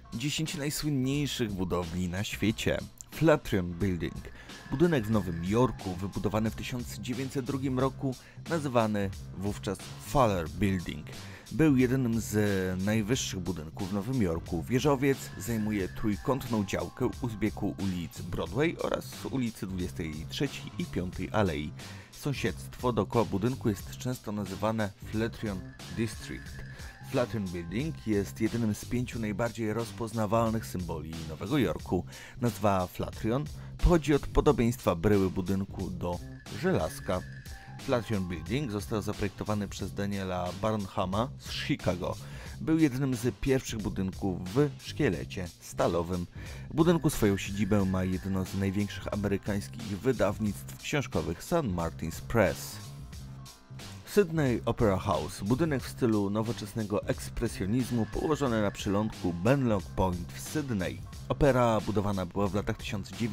10 najsłynniejszych budowli na świecie. Flatiron Building. Budynek w Nowym Jorku, wybudowany w 1902 roku, nazywany wówczas Fuller Building. Był jednym z najwyższych budynków w Nowym Jorku. Wieżowiec zajmuje trójkątną działkę u zbiegu ulic Broadway oraz ulicy 23 i 5 Alei. Sąsiedztwo dookoła budynku jest często nazywane Flatiron District. Flatiron Building jest jedynym z 5 najbardziej rozpoznawalnych symboli Nowego Jorku. Nazwa Flatiron pochodzi od podobieństwa bryły budynku do żelazka. Flatiron Building został zaprojektowany przez Daniela Barnhama z Chicago. Był jednym z pierwszych budynków w szkielecie stalowym. W budynku swoją siedzibę ma jedno z największych amerykańskich wydawnictw książkowych St. Martin's Press. Sydney Opera House, budynek w stylu nowoczesnego ekspresjonizmu położony na przylądku Benlock Point w Sydney. Opera budowana była w latach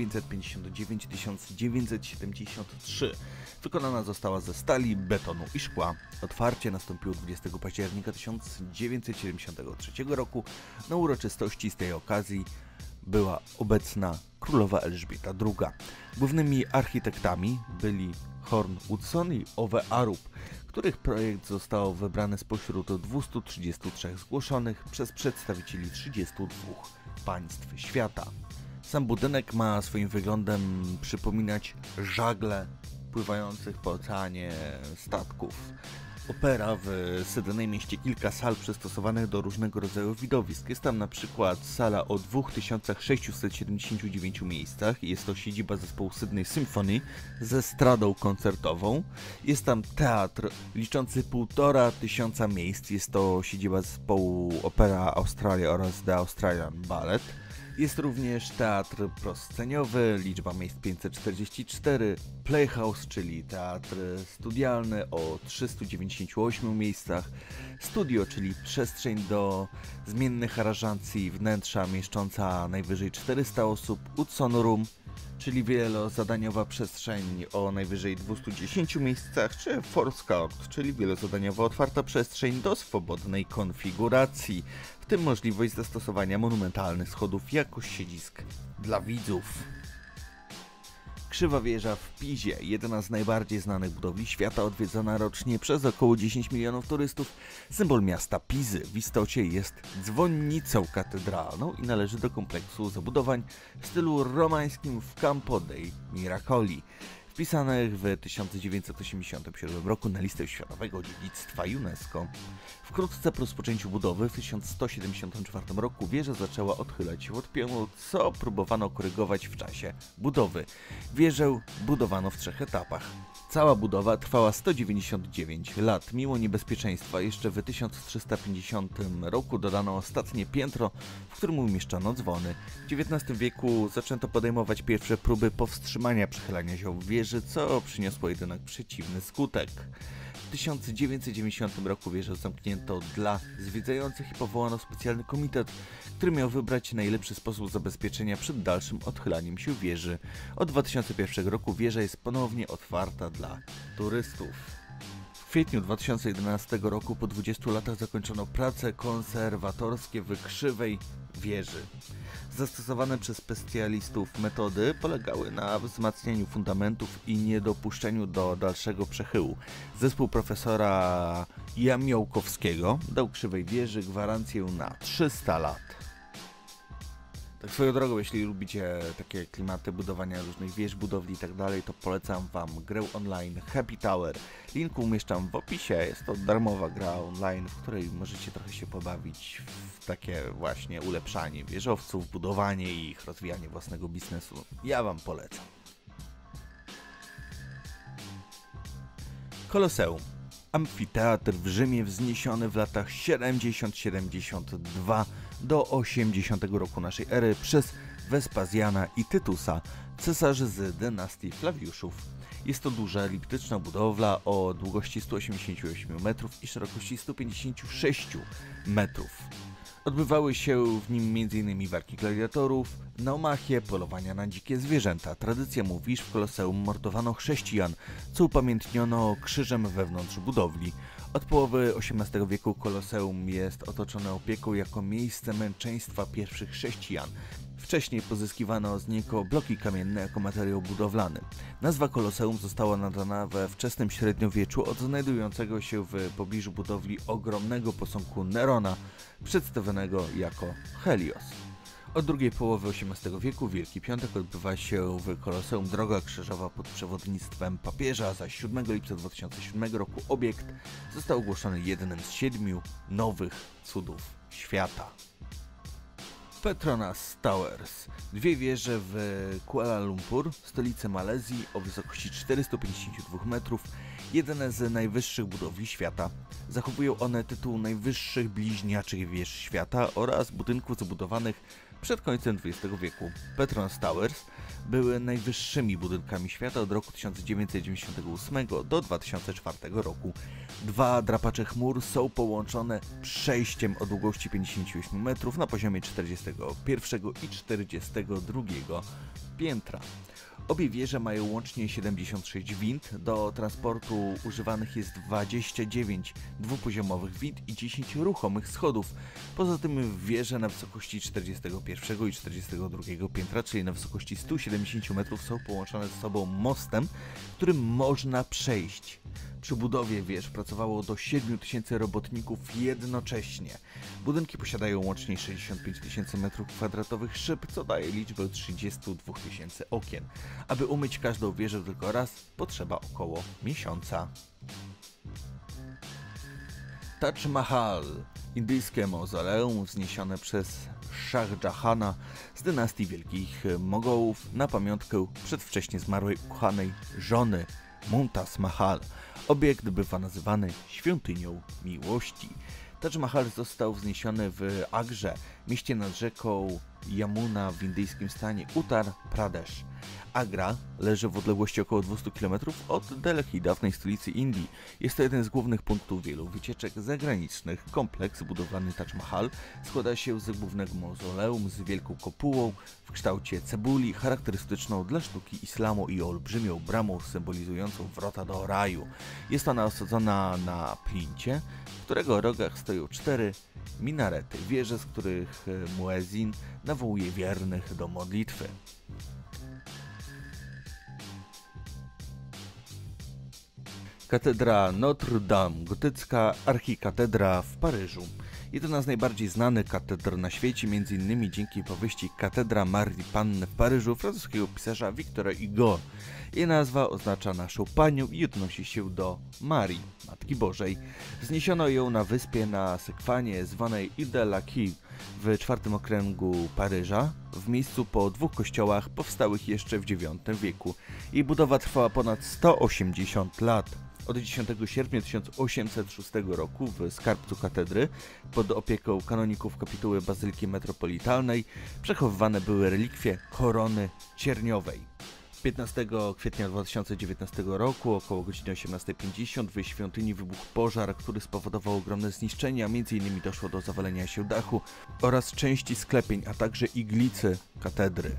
1959-1973. Wykonana została ze stali, betonu i szkła. Otwarcie nastąpiło 20 października 1973 roku. Na uroczystości z tej okazji była obecna królowa Elżbieta II. Głównymi architektami byli Horn Woodson i Ove Arup, których projekt został wybrany spośród 233 zgłoszonych przez przedstawicieli 32 państw świata. Sam budynek ma swoim wyglądem przypominać żagle pływających po oceanie statków. Opera w Sydney mieści kilka sal przystosowanych do różnego rodzaju widowisk. Jest tam na przykład sala o 2679 miejscach. Jest to siedziba zespołu Sydney Symphony ze estradą koncertową. Jest tam teatr liczący 1500 miejsc. Jest to siedziba zespołu Opera Australia oraz The Australian Ballet. Jest również teatr prosceniowy, liczba miejsc 544, Playhouse, czyli teatr studialny o 398 miejscach, studio, czyli przestrzeń do zmiennych aranżacji wnętrza mieszcząca najwyżej 400 osób, Hudson Room, czyli wielozadaniowa przestrzeń o najwyżej 210 miejscach, czy Force Court, czyli wielozadaniowa otwarta przestrzeń do swobodnej konfiguracji, w tym możliwość zastosowania monumentalnych schodów jako siedzisk dla widzów. Krzywa wieża w Pizie, jedna z najbardziej znanych budowli świata, odwiedzana rocznie przez około 10 milionów turystów. Symbol miasta Pizy w istocie jest dzwonnicą katedralną i należy do kompleksu zabudowań w stylu romańskim w Campo dei Miracoli, wpisanych w 1987 roku na listę światowego dziedzictwa UNESCO. Wkrótce po rozpoczęciu budowy w 1174 roku wieża zaczęła odchylać się od pionu, co próbowano korygować w czasie budowy. Wieżę budowano w 3 etapach. Cała budowa trwała 199 lat. Mimo niebezpieczeństwa jeszcze w 1350 roku dodano ostatnie piętro, w którym umieszczono dzwony. W XIX wieku zaczęto podejmować pierwsze próby powstrzymania przechylania się wieży, co przyniosło jednak przeciwny skutek. W 1990 roku wieżę zamknięto dla zwiedzających i powołano specjalny komitet, który miał wybrać najlepszy sposób zabezpieczenia przed dalszym odchylaniem się wieży. Od 2001 roku wieża jest ponownie otwarta dla turystów. W kwietniu 2011 roku po 20 latach zakończono prace konserwatorskie w krzywej wieży. Zastosowane przez specjalistów metody polegały na wzmacnianiu fundamentów i niedopuszczeniu do dalszego przechyłu. Zespół profesora Jamiołkowskiego dał krzywej wieży gwarancję na 300 lat. Tak swoją drogą, jeśli lubicie takie klimaty budowania różnych wież, budowli i tak dalej, to polecam wam grę online Happy Tower. Link umieszczam w opisie, jest to darmowa gra online, w której możecie trochę się pobawić w takie właśnie ulepszanie wieżowców, budowanie ich, rozwijanie własnego biznesu. Ja wam polecam. Koloseum. Amfiteatr w Rzymie wzniesiony w latach 70-72 do 80 roku naszej ery przez Wespazjana i Tytusa, cesarzy z dynastii Flawiuszów. Jest to duża eliptyczna budowla o długości 188 metrów i szerokości 156 metrów. Odbywały się w nim m.in. walki gladiatorów, naumachie, polowania na dzikie zwierzęta. Tradycja mówi, że w Koloseum mordowano chrześcijan, co upamiętniono krzyżem wewnątrz budowli. Od połowy XVIII wieku Koloseum jest otoczone opieką jako miejsce męczeństwa pierwszych chrześcijan. Wcześniej pozyskiwano z niego bloki kamienne jako materiał budowlany. Nazwa Koloseum została nadana we wczesnym średniowieczu od znajdującego się w pobliżu budowli ogromnego posągu Nerona, przedstawionego jako Helios. Od drugiej połowy XVIII wieku Wielki Piątek odbywa się w Koloseum droga krzyżowa pod przewodnictwem papieża, zaś 7 lipca 2007 roku obiekt został ogłoszony jednym z 7 nowych cudów świata. Petronas Towers. Dwie wieże w Kuala Lumpur, stolicy Malezji, o wysokości 452 metrów, jedne z najwyższych budowli świata. Zachowują one tytuł najwyższych bliźniaczych wież świata oraz budynków zbudowanych przed końcem XX wieku. Petronas Towers były najwyższymi budynkami świata od roku 1998 do 2004 roku. Dwa drapacze chmur są połączone przejściem o długości 58 metrów na poziomie 41 i 42 piętra. Obie wieże mają łącznie 76 wind, do transportu używanych jest 29 dwupoziomowych wind i 10 ruchomych schodów. Poza tym wieże na wysokości 41 i 42 piętra, czyli na wysokości 170 metrów, są połączone ze sobą mostem, którym można przejść. Przy budowie wież pracowało do 7 tysięcy robotników jednocześnie. Budynki posiadają łącznie 65 tysięcy m2 szyb, co daje liczbę 32 tysięcy okien. Aby umyć każdą wieżę tylko raz, potrzeba około miesiąca. Taj Mahal, indyjskie mauzoleum wzniesione przez Shah Jahana z dynastii Wielkich Mogołów na pamiątkę przedwcześnie zmarłej ukochanej żony Mumtaz Mahal. Obiekt bywa nazywany świątynią miłości. Taj Mahal został wzniesiony w Agrze, mieście nad rzeką Yamuna w indyjskim stanie Uttar Pradesh. Agra leży w odległości około 200 km od Delhi, dawnej stolicy Indii. Jest to jeden z głównych punktów wielu wycieczek zagranicznych. Kompleks budowlany Taj Mahal składa się z głównego mauzoleum z wielką kopułą w kształcie cebuli, charakterystyczną dla sztuki islamu, i olbrzymią bramą symbolizującą wrota do raju. Jest ona osadzona na plincie, w którego rogach stoją 4 minarety, wieże, z których muezzin nawołuje wiernych do modlitwy. Katedra Notre Dame, gotycka archikatedra w Paryżu. Jedna z najbardziej znanych katedr na świecie, m.in. dzięki powieści Katedra Marii Panny w Paryżu francuskiego pisarza Victora Hugo. Jej nazwa oznacza naszą Panią i odnosi się do Marii, Matki Bożej. Wzniesiono ją na wyspie na Sekwanie zwanej Ile de la Quille w 4 okręgu Paryża, w miejscu po 2 kościołach powstałych jeszcze w IX wieku. Jej budowa trwała ponad 180 lat. Od 10 sierpnia 1806 roku w skarbcu katedry, pod opieką kanoników kapituły Bazyliki Metropolitalnej, przechowywane były relikwie korony cierniowej. 15 kwietnia 2019 roku, około godziny 18:50, w świątyni wybuchł pożar, który spowodował ogromne zniszczenia. M.in. doszło do zawalenia się dachu oraz części sklepień, a także iglicy katedry.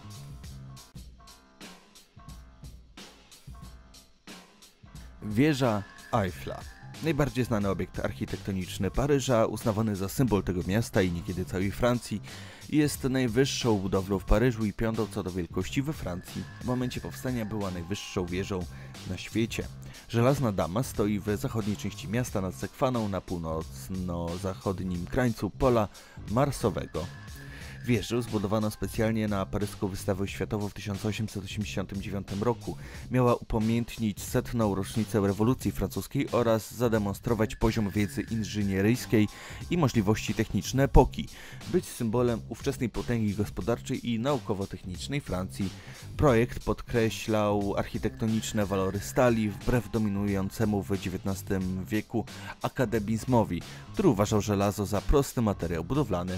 Wieża Eiffla. Najbardziej znany obiekt architektoniczny Paryża, uznawany za symbol tego miasta i niekiedy całej Francji, jest najwyższą budowlą w Paryżu i 5. co do wielkości we Francji. W momencie powstania była najwyższą wieżą na świecie. Żelazna Dama stoi w zachodniej części miasta nad Sekwaną, na północno-zachodnim krańcu pola marsowego. Wieżę zbudowano specjalnie na paryską wystawę światową w 1889 roku. Miała upamiętnić 100. rocznicę rewolucji francuskiej oraz zademonstrować poziom wiedzy inżynieryjskiej i możliwości techniczne epoki, być symbolem ówczesnej potęgi gospodarczej i naukowo-technicznej Francji. Projekt podkreślał architektoniczne walory stali wbrew dominującemu w XIX wieku akademizmowi, który uważał żelazo za prosty materiał budowlany.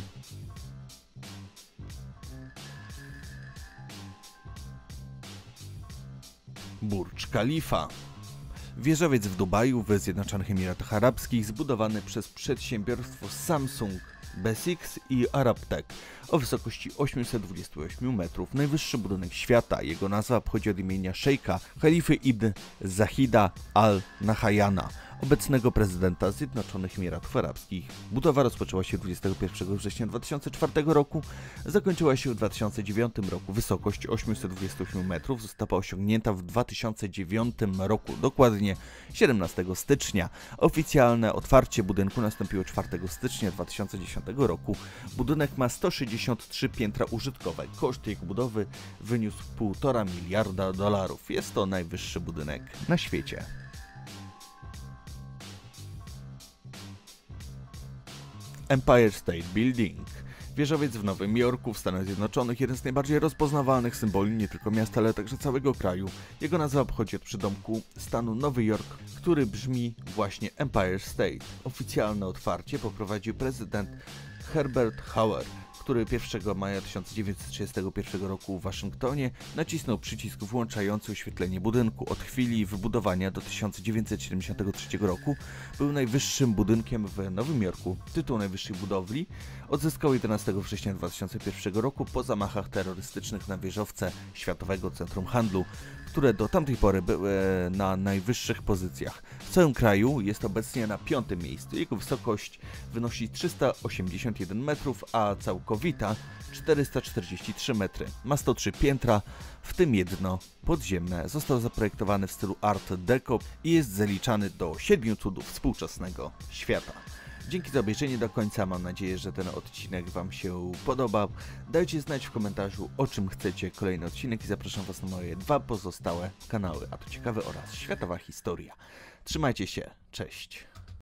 Burcz Khalifa. Wieżowiec w Dubaju w Zjednoczonych Emiratach Arabskich, zbudowany przez przedsiębiorstwo Samsung, Besix i Arabtech o wysokości 828 metrów. Najwyższy budynek świata. Jego nazwa pochodzi od imienia szejka Khalify ibn Zahida al-Nahyana. obecnego prezydenta Zjednoczonych Emiratów Arabskich. Budowa rozpoczęła się 21 września 2004 roku, zakończyła się w 2009 roku. Wysokość 828 metrów została osiągnięta w 2009 roku, dokładnie 17 stycznia. Oficjalne otwarcie budynku nastąpiło 4 stycznia 2010 roku. Budynek ma 163 piętra użytkowe. Koszt jego budowy wyniósł $1,5 miliarda. Jest to najwyższy budynek na świecie. Empire State Building. Wieżowiec w Nowym Jorku w Stanach Zjednoczonych, jeden z najbardziej rozpoznawalnych symboli nie tylko miasta, ale także całego kraju. Jego nazwa pochodzi od przydomku stanu Nowy Jork, który brzmi właśnie Empire State. Oficjalne otwarcie poprowadził prezydent Herbert Hoover, który 1 maja 1931 roku w Waszyngtonie nacisnął przycisk włączający oświetlenie budynku. Od chwili wybudowania do 1973 roku był najwyższym budynkiem w Nowym Jorku. Tytuł najwyższej budowli odzyskał 11 września 2001 roku po zamachach terrorystycznych na wieżowce Światowego Centrum Handlu, które do tamtej pory były na najwyższych pozycjach. W całym kraju jest obecnie na 5. miejscu. Jego wysokość wynosi 381 metrów, a całkowita 443 metry. Ma 103 piętra, w tym jedno podziemne. Został zaprojektowany w stylu Art Deco i jest zaliczany do 7 cudów współczesnego świata. Dzięki za obejrzenie do końca, mam nadzieję, że ten odcinek Wam się podobał. Dajcie znać w komentarzu, o czym chcecie kolejny odcinek i zapraszam Was na moje 2 pozostałe kanały, a to ciekawe oraz światowa historia. Trzymajcie się, cześć!